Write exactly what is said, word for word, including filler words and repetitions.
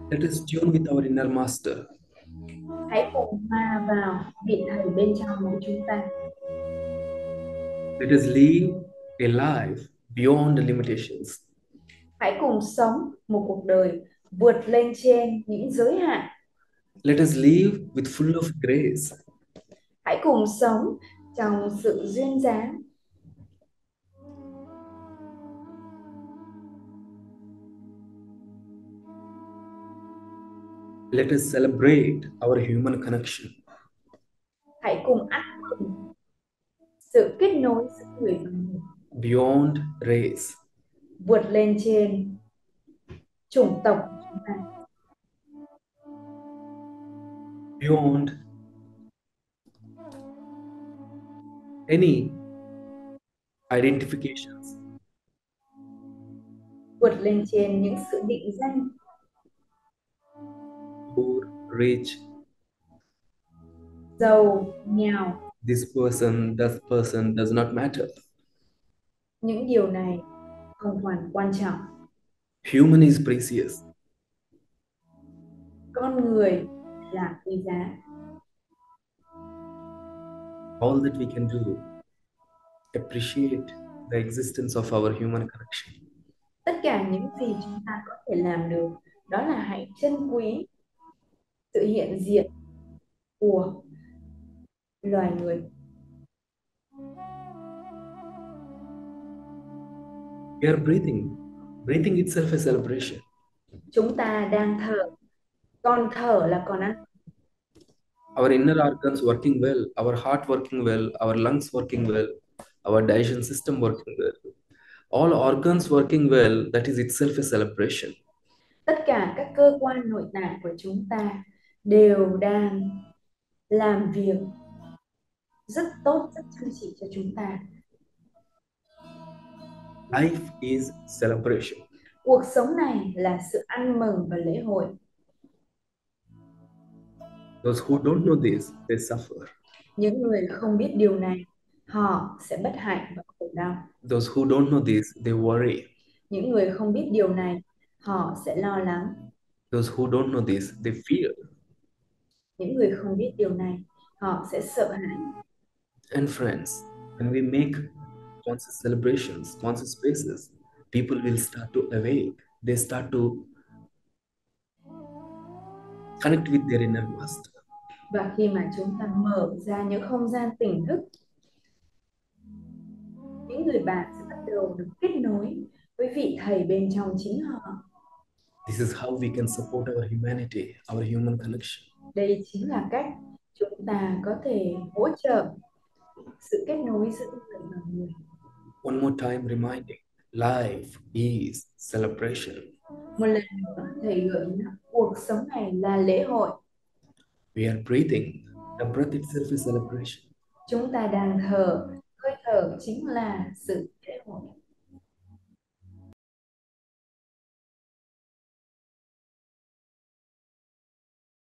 Let us tune with our inner master. Hãy cùng hòa vào vị thầy bên trong mỗi chúng ta. Let us live a life beyond the limitations. Hãy cùng sống một cuộc đời vượt lên trên những giới hạn. Let us live with full of grace. Hãy cùng sống trong sự duyên dáng. Let us celebrate our human connection. Hãy cùng ăn mừng sự kết nối giữa người và người, Beyond race. vượt lên trên chủng tộc của chúng ta, Beyond any identifications. vượt lên trên những sự định danh, Poor, rich, giàu, nghèo. this person, that person does not matter. Những điều này không hoàn quan trọng. Human is precious. Con người là quý giá. All that we can do, appreciate the existence of our human connection. Tất cả những gì chúng ta có thể làm được đó là hãy trân quý sự hiện diện của loài người. We are breathing. Breathing itself a celebration. Chúng ta đang thở, còn thở là còn ăn. Our inner organs working well, our heart working well, our lungs working well, our digestion system working well. All organs working well, that is itself a celebration. Tất cả các cơ quan nội tạng của chúng ta đều đang làm việc rất tốt, rất chăm chỉ cho chúng ta. Life is celebration. Cuộc sống này là sự ăn mừng và lễ hội. Those who don't know this, they suffer. Những người không biết điều này, họ sẽ bất hạnh và khổ đau. Those who don't know this, they worry. Những người không biết điều này, họ sẽ lo lắng. Those who don't know this, they fear. Những người không biết điều này, họ sẽ sợ hãi. And friends, when we make conscious celebrations, conscious spaces, people will start to awake. They start to connect with their inner master. Và khi mà chúng ta mở ra những không gian tỉnh thức, những người bạn sẽ bắt đầu được kết nối với vị thầy bên trong chính họ. This is how we can support our humanity, our human connection. Đây chính là cách chúng ta có thể hỗ trợ sự kết nối giữa người và người. One more time reminding, life is celebration. Một lần nữa thầy gợi nhắc cuộc sống này là lễ hội. We are breathing. The breath itself is celebration. Chúng ta đang thở, hơi thở chính là sự lễ hội.